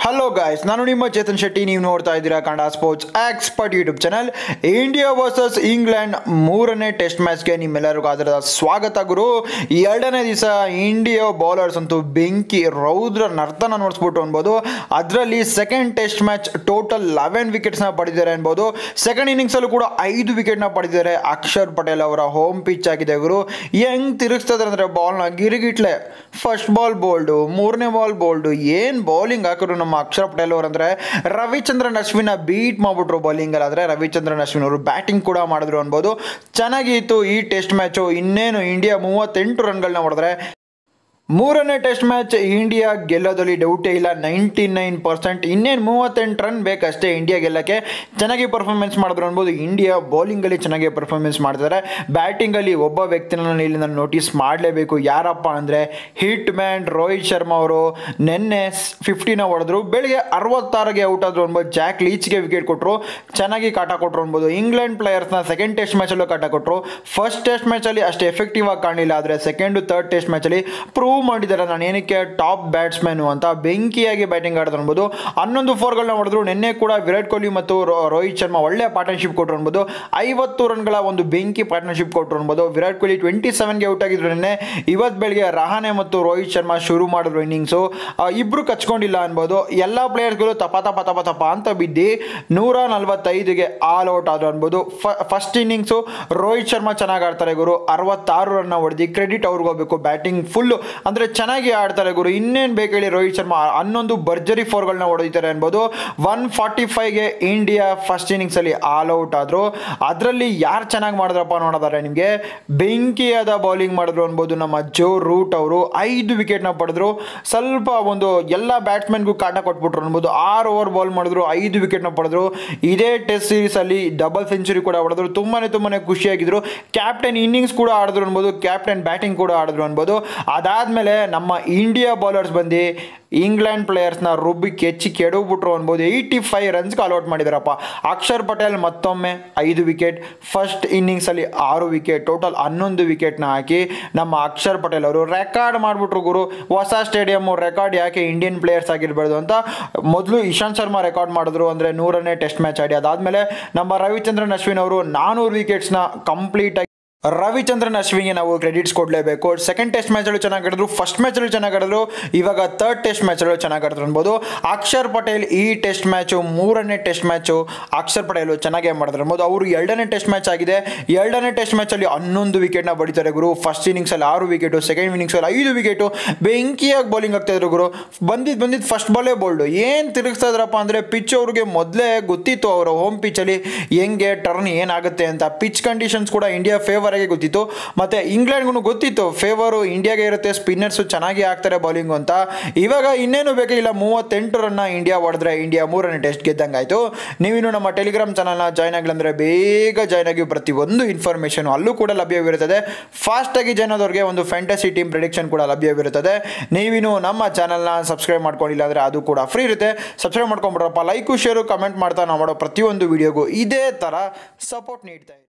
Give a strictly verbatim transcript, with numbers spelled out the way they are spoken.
Hello guys, ನಾನು ನಿಮ್ಮ ಚೇತನ್ ಶೆಟ್ಟಿ. ನೀವು ನೋಡ್ತಾ ಇದ್ದೀರಾ Kannada sports expert YouTube channel. India versus England ಮೂರನೇ ಟೆಸ್ಟ್ ಮ್ಯಾಚ್ಗೆ ನಿಮ್ಮೆಲ್ಲರಿಗೂ ಅದರ ಸ್ವಾಗತ ಗುರು. ಎರಡನೇ ದಿವಸ ಇಂಡಿಯಾ ಬೌಲರ್ಸ್ ಅಂತೂ ಬೆಂಕಿ ರೌದ್ರ ನರ್ತನ ನೋಡಿಸ್ಬಿಟ್ಟು ಅನ್ಬೋದು. ಅದರಲ್ಲಿ second test match total eleven ವಿಕೆಟ್ಸ್ನ ಪಡೆದಿದ್ದಾರೆ ಅನ್ಬೋದು. ಸೆಕೆಂಡ್ ಇನ್ನಿಂಗ್ಸಲ್ಲೂ ಕೂಡ ಐದು ವಿಕೆಟ್ನ ಪಡೆದಿದ್ದಾರೆ. ಅಕ್ಷರ್ ಪಟೇಲ್ ಅವರ ಹೋಮ್ ಪಿಚ್ ಆಗಿದೆ ಗುರು. ಹೆಂಗ್ ತಿರುಗಿಸ್ತದೆ ಅಂದರೆ ಬಾಲ್ನ ಗಿರಿಗಿಟ್ಲೆ ಫಸ್ಟ್ ಬಾಲ್ ಬೋಲ್ಡು, ಮೂರನೇ ಬಾಲ್ ಬೋಲ್ಡು, ಏನು ಬೌಲಿಂಗ್ ಹಾಕಿದ್ರು ನಮ್ಮ ಅಕ್ಷರ್ ಪಟೇಲ್ ಅವರು ಅಂದರೆ ರವಿಚಂದ್ರನ್ ಅಶ್ವಿನ ಬೀಟ್ ಮಾಡಿಬಿಟ್ರು ಬೌಲಿಂಗಲ್ಲಿ. ಆದರೆ ರವಿಚಂದ್ರನ್ ಅಶ್ವಿನ್ ಅವರು ಬ್ಯಾಟಿಂಗ್ ಕೂಡ ಮಾಡಿದ್ರು ಅನ್ಬೋದು. ಚೆನ್ನಾಗಿತ್ತು ಈ ಟೆಸ್ಟ್ ಮ್ಯಾಚು. ಇನ್ನೇನು ಇಂಡಿಯಾ ಮೂವತ್ತೆಂಟು ರನ್ಗಳನ್ನ ಹೊಡೆದ್ರೆ ಮೂರನೇ ಟೆಸ್ಟ್ ಮ್ಯಾಚ್ ಇಂಡಿಯಾ ಗೆಲ್ಲೋದಲ್ಲಿ ಡೌಟೇ ಇಲ್ಲ. ನೈಂಟಿ ನೈನ್ ಪರ್ಸೆಂಟ್ ಇನ್ನೇನು ಮೂವತ್ತೆಂಟು ರನ್ ಬೇಕಷ್ಟೇ ಇಂಡಿಯಾ ಗೆಲ್ಲಕ್ಕೆ. ಚೆನ್ನಾಗಿ ಪರ್ಫಾರ್ಮೆನ್ಸ್ ಮಾಡಿದ್ರು ಅನ್ಬೋದು. ಇಂಡಿಯಾ ಬೌಲಿಂಗಲ್ಲಿ ಚೆನ್ನಾಗಿ ಪರ್ಫಾರ್ಮೆನ್ಸ್ ಮಾಡ್ತಿದ್ದಾರೆ. ಬ್ಯಾಟಿಂಗಲ್ಲಿ ಒಬ್ಬ ವ್ಯಕ್ತಿನ ಇಲ್ಲಿ ನಾನು ನೋಟಿಸ್ ಮಾಡಲೇಬೇಕು. ಯಾರಪ್ಪ ಅಂದರೆ ಹಿಟ್ ಮ್ಯಾನ್ ರೋಹಿತ್ ಶರ್ಮಾ ಅವರು. ನಿನ್ನೆ ಫಿಫ್ಟಿನ ಹೊಡೆದ್ರು, ಬೆಳಿಗ್ಗೆ ಅರವತ್ತಾರಿಗೆ ಔಟ್ ಆದರು ಅನ್ಬೋದು. ಜಾಕ್ ಲೀಚ್ಗೆ ವಿಕೆಟ್ ಕೊಟ್ಟರು, ಚೆನ್ನಾಗಿ ಕಾಟ ಕೊಟ್ಟರು ಅನ್ಬೋದು. ಇಂಗ್ಲೆಂಡ್ ಪ್ಲೇಯರ್ಸ್ನ ಸೆಕೆಂಡ್ ಟೆಸ್ಟ್ ಮ್ಯಾಚಲ್ಲೂ ಕಾಟ ಕೊಟ್ಟರು. ಫಸ್ಟ್ ಟೆಸ್ಟ್ ಮ್ಯಾಚಲ್ಲಿ ಅಷ್ಟು ಎಫೆಕ್ಟಿವ್ ಆಗಿ ಕಾಣಲಿಲ್ಲ, ಆದರೆ ಸೆಕೆಂಡ್ ಥರ್ಡ್ ಟೆಸ್ಟ್ ಮ್ಯಾಚಲ್ಲಿ ಪ್ರೂವ್ ಮಾಡಿದ್ದಾರೆ ನಾನು ಏನಕ್ಕೆ ಟಾಪ್ ಬ್ಯಾಟ್ಸ್ಮನ್ ಅಂತ. ಬೆಂಕಿಯಾಗಿ ಬ್ಯಾಟಿಂಗ್ ಆಡಿದ್ರು ಅನ್ಬೋದು. ಹನ್ನೊಂದು ಫೋರ್ಗಳನ್ನ ಹೊಡೆದ್ರು. ನಿನ್ನೆ ಕೂಡ ವಿರಾಟ್ ಕೊಹ್ಲಿ ಮತ್ತು ರೋಹಿತ್ ಶರ್ಮಾ ಒಳ್ಳೆ ಪಾರ್ಟ್ನರ್ಶಿಪ್ ಕೊಟ್ಟರು ಅನ್ಬೋದು. ಐವತ್ತು ರನ್ಗಳ ಒಂದು ಬೆಂಕಿ ಪಾರ್ಟ್ನರ್ಶಿಪ್ ಕೊಟ್ಟರು ಅನ್ಬೋದು. ವಿರಾಟ್ ಕೊಹ್ಲಿ ಟ್ವೆಂಟಿ ಸೆವೆನ್ಗೆ ಔಟ್ ಆಗಿದ್ರು ನಿನ್ನೆ. ಇವತ್ತು ಬೆಳಗ್ಗೆ ರಹಾನೆ ಮತ್ತು ರೋಹಿತ್ ಶರ್ಮಾ ಶುರು ಮಾಡಿದ್ರು ಇನ್ನಿಂಗ್ಸು. ಇಬ್ರು ಕಚ್ಕೊಂಡಿಲ್ಲ ಅನ್ಬೋದು. ಎಲ್ಲ ಪ್ಲೇಯರ್ಸ್ಗಳು ತಪ ತಪ ತಪ ತಪ ಅಂತ ಬಿದ್ದು ನೂರ ನಲ್ವತ್ತೈದಿಗೆ ಆಲ್ ಔಟ್ ಆದ್ರು ಅನ್ಬೋದು. ಫಸ್ಟ್ ಇನ್ನಿಂಗ್ಸು ರೋಹಿತ್ ಶರ್ಮಾ ಚೆನ್ನಾಗಿ ಆಡ್ತಾರೆ ಗುರು. ಅರವತ್ತಾರು ರನ್ನ ಹೊಡೆದು ಕ್ರೆಡಿಟ್ ಅವ್ರಿಗೆ ಹೋಗಬೇಕು. ಬ್ಯಾಟಿಂಗ್ ಫುಲ್ಲು ಅಂದರೆ ಚೆನ್ನಾಗಿ ಆಡ್ತಾರೆ ಗುರು. ಇನ್ನೇನು ಬೇಕು ಹೇಳಿ. ರೋಹಿತ್ ಶರ್ಮಾ ಹನ್ನೊಂದು ಭರ್ಜರಿ ಫೋರ್ಗಳನ್ನ ಹೊಡೆದಿದ್ದಾರೆ ಅನ್ಬೋದು. ಒನ್ ಫಾರ್ಟಿ ಫೈವ್ಗೆ ಇಂಡಿಯಾ ಫಸ್ಟ್ ಇನ್ನಿಂಗ್ಸಲ್ಲಿ ಆಲ್ ಔಟ್ ಆದರು. ಅದರಲ್ಲಿ ಯಾರು ಚೆನ್ನಾಗಿ ಮಾಡಿದ್ರಪ್ಪ ನೋಡೋದಾರೆ ನಿಮಗೆ, ಬೆಂಕಿಯಾದ ಬೌಲಿಂಗ್ ಮಾಡಿದ್ರು ಅನ್ಬೋದು ನಮ್ಮ ಜೋ ರೂಟ್ ಅವರು. ಐದು ವಿಕೆಟ್ನ ಪಡೆದ್ರು. ಸ್ವಲ್ಪ ಒಂದು ಎಲ್ಲ ಬ್ಯಾಟ್ಸ್ಮನ್ಗೂ ಕಾಟ ಕೊಟ್ಬಿಟ್ರು ಅನ್ಬೋದು. ಆರು ಓವರ್ ಬಾಲ್ ಮಾಡಿದ್ರು, ಐದು ವಿಕೆಟ್ನ ಪಡೆದ್ರು. ಇದೇ ಟೆಸ್ಟ್ ಸೀರೀಸಲ್ಲಿ ಡಬಲ್ ಸೆಂಚುರಿ ಕೂಡ ಹೊಡೆದ್ರು. ತುಂಬಾ ತುಂಬಾ ಖುಷಿಯಾಗಿದ್ರು. ಕ್ಯಾಪ್ಟನ್ ಇನ್ನಿಂಗ್ಸ್ ಕೂಡ ಆಡಿದ್ರು ಅನ್ಬೋದು. ಕ್ಯಾಪ್ಟನ್ ಬ್ಯಾಟಿಂಗ್ ಕೂಡ ಆಡಿದ್ರು ಅನ್ಬೋದು. ಅದಾದಮೇಲೆ ನಮ್ಮ ಇಂಡಿಯಾ ಬೌಲರ್ಸ್ ಬಂದು ಇಂಗ್ಲೆಂಡ್ ಪ್ಲೇಯರ್ಸ್ನ ರುಬ್ಬಿ ಕೆಚ್ಚಿ ಕೆಡವ್ಬಿಟ್ರು ಅನ್ಬೋದು. ಏಯ್ಟಿ ಫೈವ್ ರನ್ಸ್ಗೆ ಆಲ್ಔಟ್ ಮಾಡಿದಾರಪ್ಪ. ಅಕ್ಷರ್ ಪಟೇಲ್ ಮತ್ತೊಮ್ಮೆ ಐದು ವಿಕೆಟ್, ಫಸ್ಟ್ ಇನ್ನಿಂಗ್ಸಲ್ಲಿ ಆರು ವಿಕೆಟ್, ಟೋಟಲ್ ಹನ್ನೊಂದು ವಿಕೆಟ್ನ ಹಾಕಿ ನಮ್ಮ ಅಕ್ಷರ್ ಪಟೇಲ್ ಅವರು ರೆಕಾರ್ಡ್ ಮಾಡಿಬಿಟ್ರು ಗುರು. ಹೊಸ ಸ್ಟೇಡಿಯಮ್ಮು ರೆಕಾರ್ಡ್ ಯಾಕೆ ಇಂಡಿಯನ್ ಪ್ಲೇಯರ್ಸ್ ಆಗಿರಬಾರ್ದು ಅಂತ ಮೊದಲು ಇಶಾಂತ್ ಶರ್ಮಾ ರೆಕಾರ್ಡ್ ಮಾಡಿದ್ರು, ಅಂದರೆ ನೂರನೇ ಟೆಸ್ಟ್ ಮ್ಯಾಚ್ ಆಡಿ. ಅದಾದಮೇಲೆ ನಮ್ಮ ರವಿಚಂದ್ರನ್ ಅಶ್ವಿನ್ ಅವರು ನಾನ್ನೂರು ವಿಕೆಟ್ಸ್ನ ಕಂಪ್ಲೀಟ್ ಆಗಿ ರವಿಚಂದ್ರನ್ ಅಶ್ವಿನ್ಗೆ ನಾವು ಕ್ರೆಡಿಟ್ಸ್ ಕೊಡಲೇಬೇಕು. ಸೆಕೆಂಡ್ ಟೆಸ್ಟ್ ಮ್ಯಾಚಲ್ಲೂ ಚೆನ್ನಾಗಿ ಆಡಿದ್ರು, ಫಸ್ಟ್ ಮ್ಯಾಚಲ್ಲೂ ಚೆನ್ನಾಗಿ ಆಡಿದ್ರು, ಇವಾಗ ಥರ್ಡ್ ಟೆಸ್ಟ್ ಮ್ಯಾಚಲ್ಲೂ ಚೆನ್ನಾಗಿ ಆಡಿದ್ರು ಅನ್ಬೋದು. ಅಕ್ಷರ್ ಪಟೇಲ್ ಈ ಟೆಸ್ಟ್ ಮ್ಯಾಚು ಮೂರನೇ ಟೆಸ್ಟ್ ಮ್ಯಾಚು ಅಕ್ಷರ್ ಪಟೇಲ್ ಚೆನ್ನಾಗೇ ಮಾಡಿದ್ರು ಅನ್ಬೋದು. ಅವರು ಎರಡನೇ ಟೆಸ್ಟ್ ಮ್ಯಾಚ್ ಆಗಿದೆ. ಎರಡನೇ ಟೆಸ್ಟ್ ಮ್ಯಾಚಲ್ಲಿ ಹನ್ನೊಂದು ವಿಕೆಟ್ನ ಬಡಿತಾರೆ ಗುರು. ಫಸ್ಟ್ ಇನ್ನಿಂಗ್ಸಲ್ಲಿ ಆರು ವಿಕೆಟು, ಸೆಕೆಂಡ್ ಇನ್ನಿಂಗ್ಸಲ್ಲಿ ಐದು ವಿಕೆಟು, ಬೆಂಕಿಯಾಗಿ ಬೌಲಿಂಗ್ ಆಗ್ತಾಯಿದ್ರು ಗುರು. ಬಂದಿದ್ದು ಬಂದಿದ್ದು ಫಸ್ಟ್ ಬಾಲೇ ಬೋಲ್ಡು. ಏನು ತಿರುಗಿಸ್ತಾ ಇದ್ರಪ್ಪ ಅಂದರೆ ಪಿಚ್ ಅವ್ರಿಗೆ ಮೊದಲೇ ಗೊತ್ತಿತ್ತು ಅವರ ಹೋಮ್ ಪಿಚ್ಚಲ್ಲಿ ಹೆಂಗೆ ಟರ್ನ್ ಏನಾಗುತ್ತೆ ಅಂತ. ಪಿಚ್ ಕಂಡೀಷನ್ಸ್ ಕೂಡ ಇಂಡಿಯಾ ಫೇವರ್ ಗೊತ್ತಿತ್ತು. ಮತ್ತೆ ಇಂಗ್ಲೆಂಡ್ಗೂ ಗೊತ್ತಿತ್ತು ಫೇವರು ಇಂಡಿಯಾಗೆ ಇರುತ್ತೆ, ಸ್ಪಿನ್ನರ್ಸ್ ಚೆನ್ನಾಗಿ ಆಗ್ತಾರೆ ಬೌಲಿಂಗ್ ಅಂತ. ಇವಾಗ ಇನ್ನೇನು ಬೇಕಾಗಿಲ್ಲ, ಮೂವತ್ತೆಂಟು ರನ್ನ ಇಂಡಿಯಾ ಹೊಡೆದ್ರೆ ಇಂಡಿಯಾ ಮೂರನೇ ಟೆಸ್ಟ್ ಗೆದ್ದಂಗಾಯ್ತು. ನೀವಿನ್ನು ನಮ್ಮ ಟೆಲಿಗ್ರಾಮ್ ಚಾನಲ್ನ ಜಾಯ್ನ್ ಆಗಿಲ್ಲ ಅಂದರೆ ಬೇಗ ಜಾಯ್ನ್ ಆಗಿ. ಪ್ರತಿಯೊಂದು ಇನ್ಫಾರ್ಮೇಷನ್ ಅಲ್ಲೂ ಕೂಡ ಲಭ್ಯವಿರುತ್ತದೆ. ಫಾಸ್ಟಾಗಿ ಜಾಯ್ನ್ ಆದವ್ರಿಗೆ ಒಂದು ಫ್ಯಾಂಟಸಿ ಟೀಮ್ ಪ್ರೆಡಿಕ್ಷನ್ ಕೂಡ ಲಭ್ಯವಿರುತ್ತದೆ. ನೀವಿನ್ನು ನಮ್ಮ ಚಾನಲ್ನ ಸಬ್ಸ್ಕ್ರೈಬ್ ಮಾಡ್ಕೊಂಡಿಲ್ಲ ಅಂದರೆ ಅದು ಕೂಡ ಫ್ರೀ ಇರುತ್ತೆ. ಸಬ್ಸ್ಕ್ರೈಬ್ ಮಾಡ್ಕೊಂಡ್ಬಿಡ್ರಪ್ಪ. ಲೈಕು ಶೇರು ಕಮೆಂಟ್ ಮಾಡ್ತಾ ನಾವು ಮಾಡೋ ಪ್ರತಿಯೊಂದು ವಿಡಿಯೋಗೂ ಇದೇ ಥರ ಸಪೋರ್ಟ್ ನೀಡ್ತಾ